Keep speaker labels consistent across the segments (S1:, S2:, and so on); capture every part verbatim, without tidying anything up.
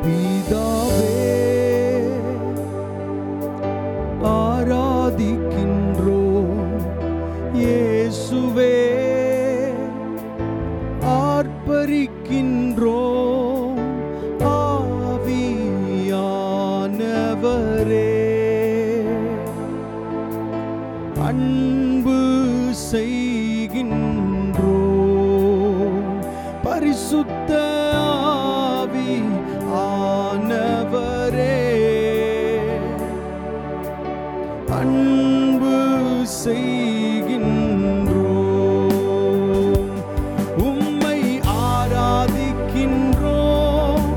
S1: பிதாவே ஆராதிக்கின்றோம், இயேசுவே ஆர்ப்பரிக்கின்றோம், ஆவியானவரே அன்பு செய்கின்றோம், பரிசுத்த ஆவியானவரே அன்பு செய்கின்றோம், உம்மை ஆராதிக்கின்றோம்,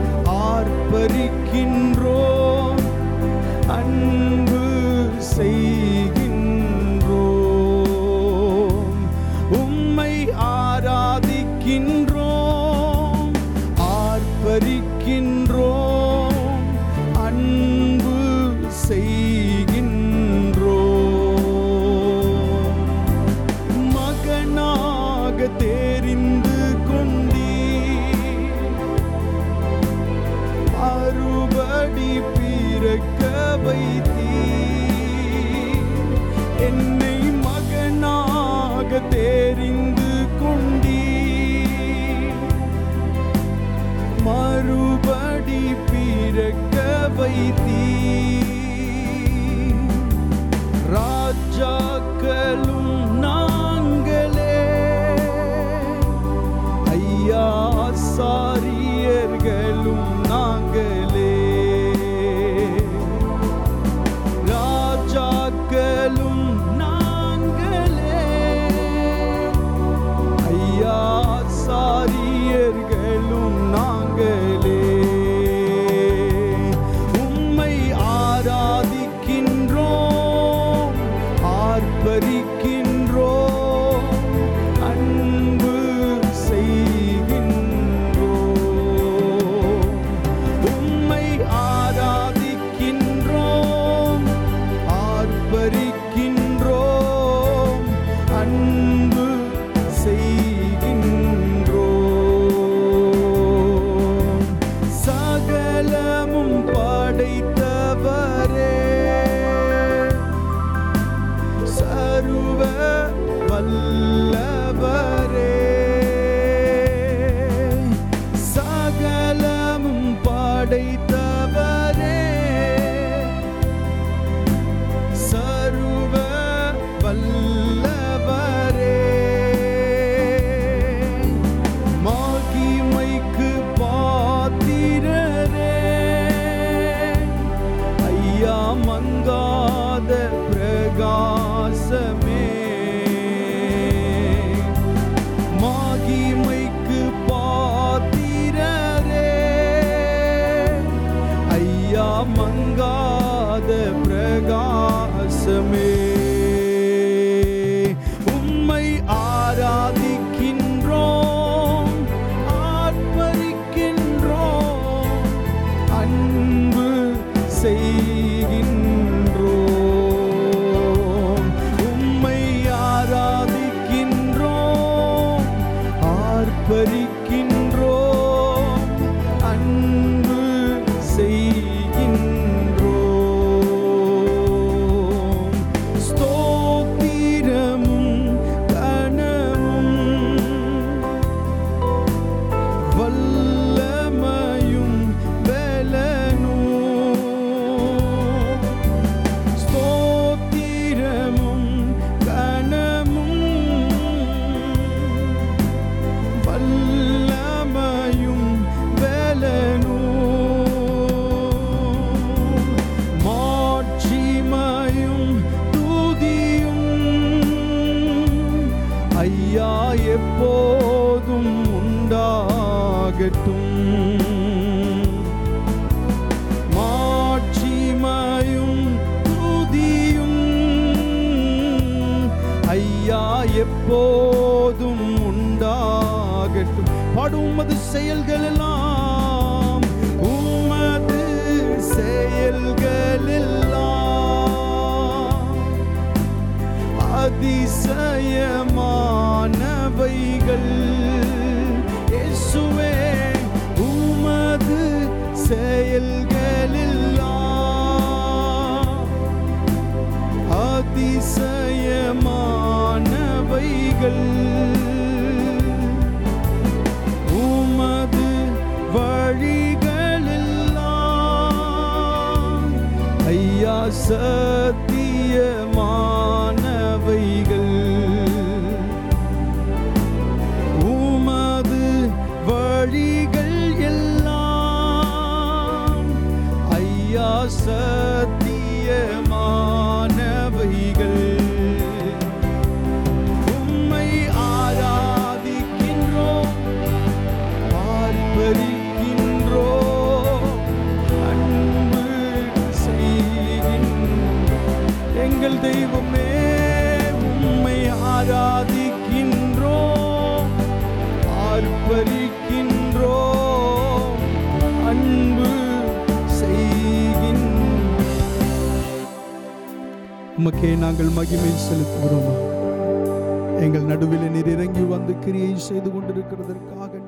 S1: ஆர்ப்பரிக்கின்றோம், அன்பு செய்கின்றோம், உம்மை ஆராதிக்கின்றோம், ஆர்ப்பரிக்கின்றோம், அன்பு செய்கின்றோம். மகனாக தெரிந்து கொண்டீர், மறுபடி பிறக்க வைத்தீர், என்னை மகனாக தெரிந்து கொண்டீர், மறுபடி பிறக்க வைத்தீர். ராஜாக்களும் நாங்களே, ஐயா ஆசாரியர்களும் நாங்களே, ராஜாக்களும் நாங்களே, ஐயா ஆசாரியர்களும் நாங்களே, உம்மை ஆராதிக்கின்றோம், ஆர்ப்பரிக்கின்றோம், அன்பு செய்கின்றோம், உம்மை ஆராதிக்கின்றோம், ஆர்ப்பரிக்கின்றோம், அன்பு செய்கின்றோம். சகலமும் படைத்தவரே, சர்வ வல்லவரே, சகலமும் படைத்தவரே, சர்வ வல்லவரே, மகிமைக்கு பாத்திரரே, ஐயா மங்காத பிரகாசமே, மகிமைக்கு பாத்திரரே, ஐயா மங்காத பிரகாசமே, உம்மை ஆராதிக்கின்றோம், ஆர்ப்பரிக்கின்றோம், அன்பு செய்கின்றோம், உம்மை ஆராதிக்கின்றோம், ஆர்ப்பரிக்கின்றோம், அன்பு செய்கின்றோம். ஸ்தோத்திரமும் கனமும் வல்லமையும் பலனும், ஸ்தோத்திரமும் கனமும் வல்லமையும் பலனும், மாட்சிமையும் துதியும், ஐயா எப்போதும் உண்டாகட்டும், மாட்சிமையும் துதியும், ஐயா எப்போதும் உண்டாகட்டும். பாடும் உமது செயல்கள் எல்லாம், உமது செயல்கள் எல்லாம் அதிசயமானவைகள். இயேசுவே உமது வழிகள் உமது வழிகள் எல்லாம் ஐயா சத்தியமானவைகள் உமது வழிகள் எல்லாம் ஐயா சத்தியமானவைகள் உம்மை ஆராதிக்கின்றோம் ஆர்ப்பரிக்கின்றோம் அன்பு செய்கின்றோம் எங்கள் தெய்வமே உம்மை ஆராதிக்கின்றோம் ஆர்ப்பரிக்கின்றோம் அன்பு செய்கின்றோம். உமக்கே நாங்கள் மகிமை செலுத்துகிறோம். எங்கள் நடுவில் நீர் இறங்கி வந்து கிரியை செய்து கொண்டிருக்கிறதற்காக